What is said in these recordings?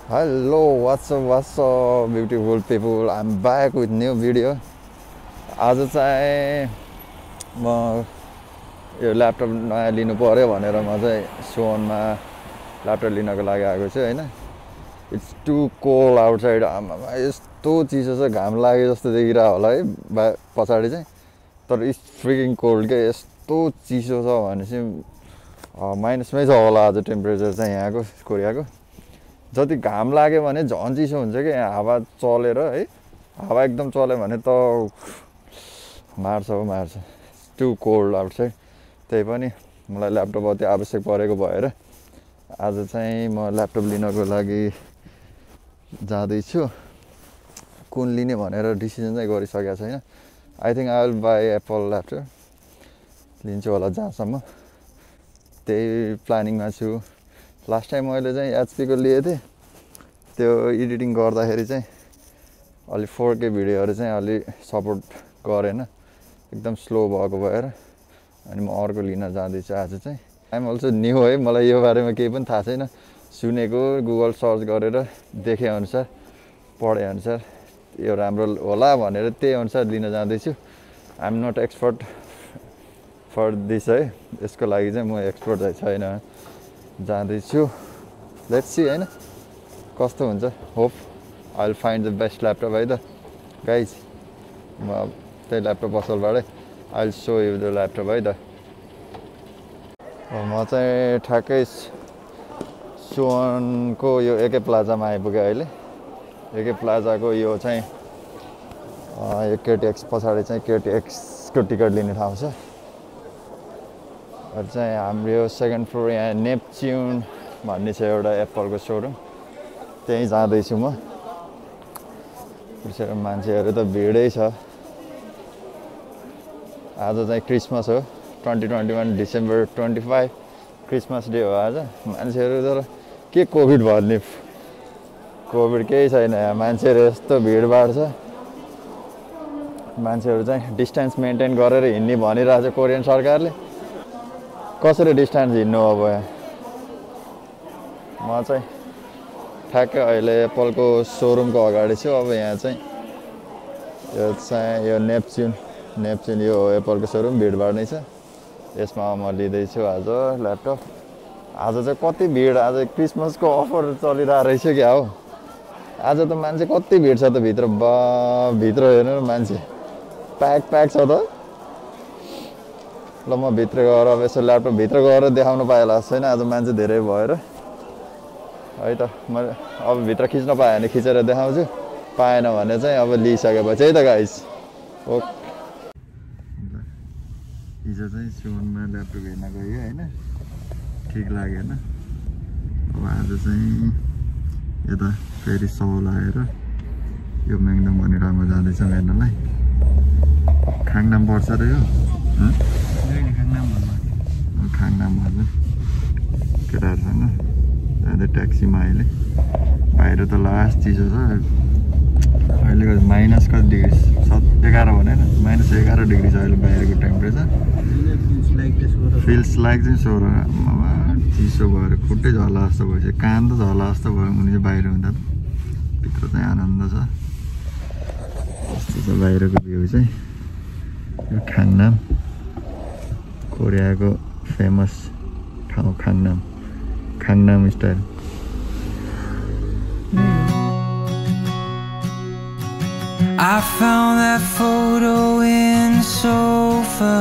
Hello, what's up beautiful people. I'm back with new video. आज चाहिँ म यो ल्यापटप नयाँ लिनु पर्यो भनेर म चाहिँ सोनमा ल्यापटप लिनको लागि आएको छु हैन. It's too cold outside. यस्तो चिसो छ, घाम लागे जस्तो देखिरा होला है पछाडी चाहिँ. तर इट्स फ्रिकिङ कोल्ड के. यस्तो चिसो छ भनेपछि माइनसमै छ होला आज टेम्परेचर चाहिँ यहाँको कोरियाको. जति घाम लाग्यो भने झन् चिसो हुन्छ कि यहाँ हावा चलेर है. हावा एकदम चल्यो भने त मार्छ. Too cold outside. त्यही पनि मलाई ल्यापटप अति आवश्यक परेको भएर आज चाहिँ म ल्यापटप लिनको लागि जाँदैछु. कुन लिने भनेर डिसिजन चाहिँ गरिसकेको छैन. I think I will buy Apple laptop. लिन्छु होला जहाँसम्म त्यही प्लानिङमा छु. लास्ट टाइम मैले चाहिँ एचपीको लिएको थिएँ. त्यो एडिटिङ गर्दाखेरि चाहिँ अलि 4K भिडियोहरू चाहिँ अलि सपोर्ट गरेन, एकदम स्लो भएको भएर. अनि म अर्को लिन जाँदैछु आज चाहिँ. आइएम अल्सो न्यू है, मलाई यो बारेमा केही पनि थाहा छैन. सुनेको, गुगल सर्च गरेर देखेअनुसार पढेअनुसार यो राम्रो होला भनेर त्यही अनुसार लिन जाँदैछु. I'm not expert for this है. यसको लागि चाहिँ म एक्सपर्ट चाहिँ छैन. जाँदैछु. लेट्स सी हैन कस्तो हुन्छ. Hope I will find the best laptop है त गाइज. म त्यही ल्यापटप पसलबाटै I will show you the laptop है त. म चाहिँ ठ्याक्कै सुवनको यो एकै प्लाजामा आइपुगेँ अहिले. एकै प्लाजाको यो चाहिँ यो केटिएक्स पछाडि चाहिँ केटिएक्सको टिकट लिने ठाउँ छ. चाहिँ हाम्रो यो सेकेन्ड फ्लोर यहाँ नेप्च्युन भन्ने छ एउटा एप्पलको सोरुम. त्यहीँ जाँदैछु म. मान्छेहरू त भिडै छ. आज चाहिँ क्रिसमस हो. 2021 डिसेम्बर 25 क्रिसमस डे हो आज. मान्छेहरू तर के कोभिड भन्ने, कोभिड केही छैन यहाँ. मान्छेहरू यस्तो भिडभाड छ. मान्छेहरू चाहिँ डिस्टेन्स मेन्टेन गरेर हिँड्ने भनिरहेको छ कोरियन सरकारले. कसरी डिस्टेन्स हिँड्नु अब यहाँ. म चाहिँ ठ्याक्कै अहिले एप्पलको सोरुमको अगाडि छु. अब यहाँ चाहिँ यो नेप्च्युन यो एप्पलको सोरुम भिडभाड नै छ. यसमा म लिँदैछु आज ल्यापटप. आज चाहिँ कति भिड. आज क्रिसमसको अफर चलिरहेको रहेछ क्या हो. आज त मान्छे कति भिड छ त भित्र. भित्र हेर्नु मान्छे प्याक छ त. ल म भित्र गएर अब यसो ल्यापटप भित्र गएर देखाउनु पाएला छैन. आज मान्छे धेरै भएर है त. मैले अब भित्र खिच्न पाएँ भने खिचेर देखाउँछु. पाएन भने चाहिँ अब लिइसकेपछि है त गाइस. ओके. हिजो चाहिँ सुनमा ल्यापटप हेर्न गयो होइन, ठिक लागेन. अब आज चाहिँ यता फेरि सौल आएर यो मेङदम भन्ने ठाउँमा जाँदैछ हेर्नलाई. खाङनाम पर्छ र यो खाङनाम भन्छ केटाहरूसँग जाँदै ट्याक्सीमा. अहिले बाहिर त लास्ट चिसो छ. अहिलेको माइनस कति डिग्री 11 भनेर -11 डिग्री छ अहिले बाहिरको टेम्परेचर. फिल्स लाइक चाहिँ 16. चिसो भएर खुट्टै झर्ला जस्तो भइसक्यो. कान त झर्ला जस्तो भयो हुने चाहिँ बाहिर हुँदा. भित्र चाहिँ आनन्द छ. यस्तो छ बाहिरको भ्यू चाहिँ. यो खाङनाम कोरियाको फेमस ठाउँ. Gangnam style. I found that photo in the sofa,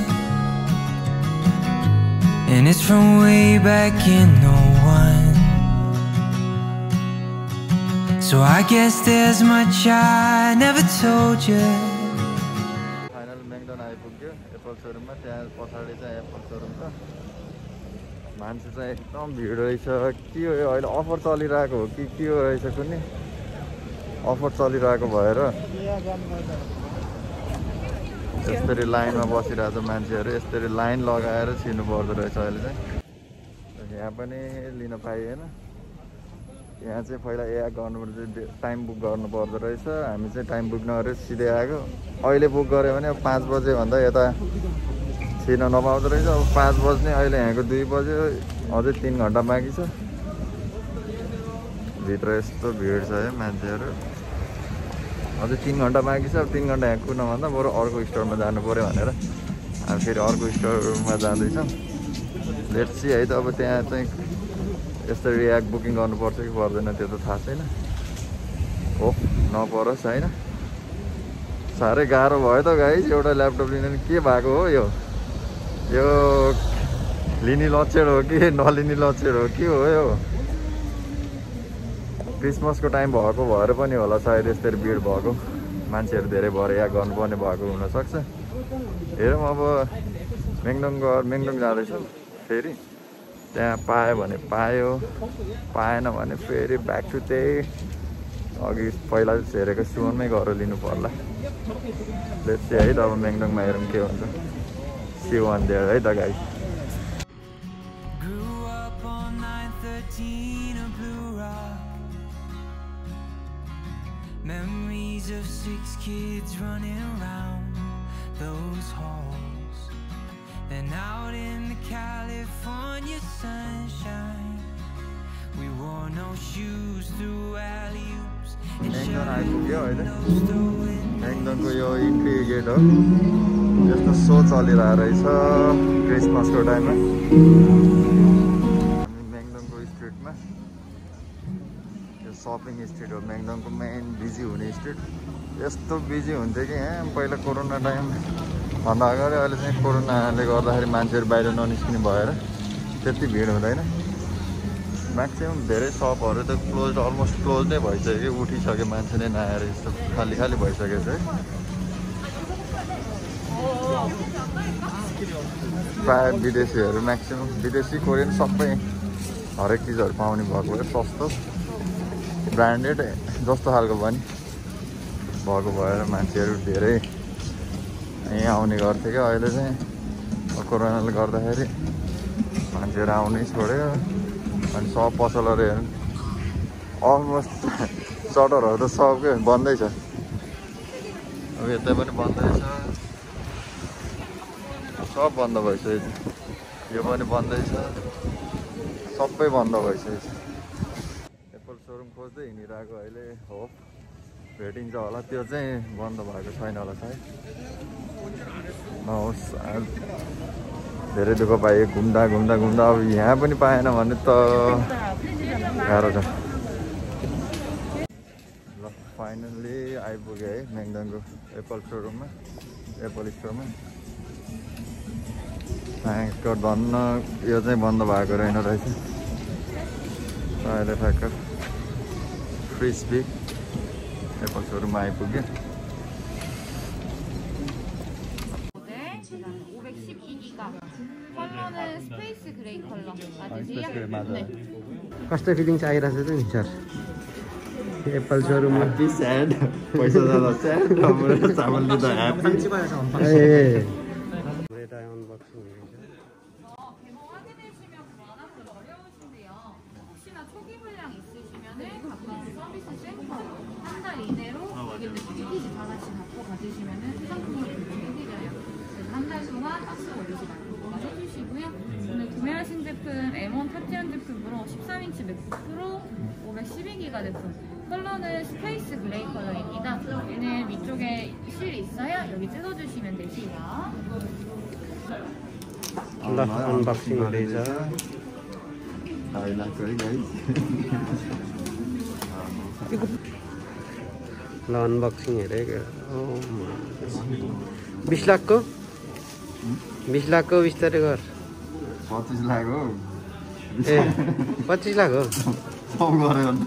and it's from way back in '01. So I guess there's much I never told you. Final Myeongdong आइपुग्यो एप्पल सोरुममा. त्यहाँ पछाडि चाहिँ एप्पल सोरुम छ. मान्छे चाहिँ एकदम भिड रहेछ. के हो अहिले अफर चलिरहेको हो कि के हो रहेछ कुनै अफर चलिरहेको भएर यसरी लाइनमा बसिरहेको छ मान्छेहरू. यसरी लाइन लगाएर छिर्नु पर्दो रहेछ अहिले चाहिँ. यहाँ पनि लिन पाइएन. यहाँ चाहिँ पहिला गर्नुपर्छ, टाइम बुक गर्नु पर्दो रहेछ. हामी चाहिँ टाइम बुक नगरेर सिधै आएको. अहिले बुक गऱ्यो भने अब 5 बजेभन्दा यता छिर्न नपाउँदो रहेछ. अब 5 बज्ने अहिले यहाँको 2 बज्यो. अझै 3 घन्टा बाँकी छ. भित्र यस्तो भिड छ है मान्छेहरू अझै 3 घन्टा बाँकी छ अब 3 घन्टा यहाँ कुर्नभन्दा बरु अर्को स्टोरमा जानु पऱ्यो भनेर हामी फेरि अर्को स्टोरमा जाँदैछौँ लेट्स सी है त अब त्यहाँ चाहिँ यसरी याक बुकिङ गर्नुपर्छ कि पर्दैन त्यो त थाहा छैन हो नपरोस् होइन साह्रै गाह्रो भयो त गाइस एउटा ल्यापटप लिन के भएको हो यो लिने लक्षण हो कि नलिने लक्षण हो के हो यो क्रिसमसको टाइम भएको भएर पनि होला सायद यस्तरी भिड भएको मान्छेहरू धेरै भएर या गर्नुपर्ने भएको हुनसक्छ हेरौँ अब मेङदोङ जाँदैछौँ फेरि त्यहाँ पायो भने पायो पाएन भने फेरि ब्याक टु त्यही अघि पहिला हेरेको सुवनमै गएर लिनु पर्ला लेट्स सी है त अब मेङदोङमा हेरौँ के हुन्छ सिवान देयर है त guys Memories of 6 kids running around those halls. Then out in the California sunshine, we wore no shoes through alley-oops and मेङदोङको यो इन्ट्री गेट हो यस्तो सो चलिरहेको रहेछ क्रिसमसको टाइममा हामी मेङदोङको स्ट्रिटमा सपिङ स्ट्रिट हो मेङदोङको मेन बिजी हुने स्ट्रिट यस्तो बिजी हुन्थ्यो कि यहाँ पहिला कोरोना टाइम भन्दा अगाडि अहिले चाहिँ कोरोनाले गर्दाखेरि मान्छेहरू बाहिर ननिस्किने भएर त्यति भिड हुँदैन म्याक्सिमम् धेरै सपहरू त क्लोज अलमोस्ट क्लोज नै भइसक्यो उठिसक्यो मान्छे नै नआएर यस्तो खाली खाली भइसकेको छ प्रायः विदेशीहरू म्याक्सिमम् विदेशी कोरियन सबै हरेक चिजहरू पाउने भएको भएर सस्तो ब्रान्डेड जस्तो खालको पनि भएको भएर मान्छेहरू धेरै यहाँ आउने गर्थ्यो क्या अहिले चाहिँ कोरोनाले गर्दाखेरि मान्छेहरू आउनै छोड्यो अनि सब पसलहरू हेर्नु अलमोस्ट सटरहरू त सबकै बन्दै छ अब यतै पनि बन्दै छ सब बन्द भइसकेको छ यो पनि बन्दै छ सबै बन्द भइसकेको छ एप्पल सोरुम खोज्दै हिँडिरहेको अहिले हो भेटिन्छ होला त्यो चाहिँ बन्द भएको छैन होला सायद नहोस् धेरै दुःख पाएँ घुम्दा अब यहाँ पनि पाएन भने त गाह्रो छ ल फाइनल्ली आइपुग्यो है मेङदोङको एप्पल सोरुममा एप्पल स्टोरमा थ्याङ्क गड भन्न यो चाहिँ बन्द भएको रहेन रहेछ अहिले ठ्याक्क फ्रिस्बी एप्पल सोरुममा आइपुग्यो 512기가 컬러는 스페이스 그레이 컬러 맞으세요? 맞아요. 네. कस्तो फिलिङ चाहिँ आइरहेको छ नि सर एप्पल सोरुममा स्याड पैसा जाँदा स्याड चामल लिँदा ह्याप्पी अनबक्सिङ 데모 확인해주시면 구하기 어려우신데요. 혹시나 초기 불량 있으시면은 가까운 서비스 센터로 한 달 이내로 고객님 패키지 다 하나씩 갖고 가주시면은 수상품을 해드려요. 한 달 동안 박스 걸리지 말고 해주시고요. 오늘 구매하신 제품 M1 탑재한 제품으로 13인치 맥북 프로 512기가 제품. 컬러는 스페이스 그레이 컬러입니다. 얘는 위쪽에 실 있어요. 여기 뜯어주시면 되시고요. ल अनबक्सिङ हुँदैछ ल अनबक्सिङ हेरेको 20 लाखको 20 लाखको बिस्तारै गर 25 लाख हो ए 25 लाख हो सब गऱ्यो अन्त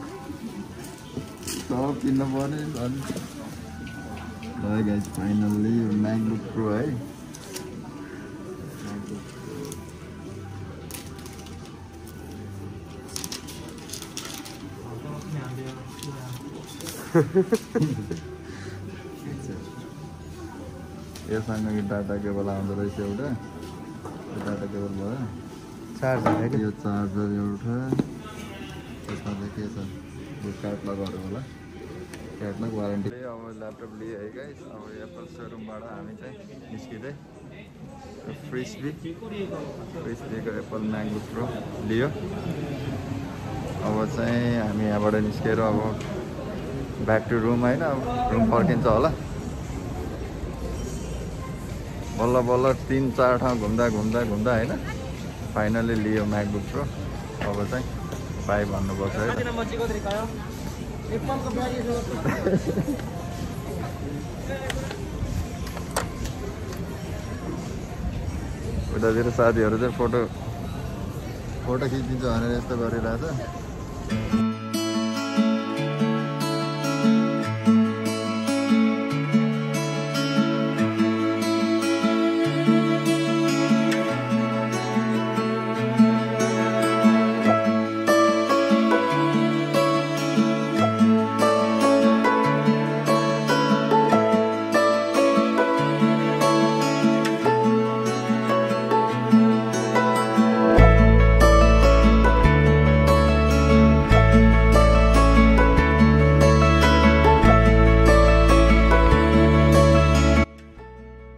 सब किन्न पर्ने ल गाइस फाइनल्ली MacBook Pro है योसँग डाटा केबल आउँदो रहेछ एउटा डाटा केबल भयो चार्जर यो चार्जर एउटा त्यसमा चाहिँ के छ यो क्याटलगहरू होला क्याटलग वारेन्टी अब ल्यापटप लिए है गाइस अब एप्पल सोरुमबाट हामी चाहिँ निस्किँदै फ्रिस्बीको एप्पल MacBook Pro लियो अब चाहिँ हामी यहाँबाट निस्केर अब ब्याक टु रुम होइन, अब रुम फर्किन्छ होला। बल्ल बल्ल 3-4 ठाउँ घुम्दा होइन फाइनली लियो म्याकबुक प्रो। अब चाहिँ बाई भन्नुपर्छ है। उतातिर साथीहरू चाहिँ फोटो खिचिदिन्छ भनेर यस्तो गरिरहेछ।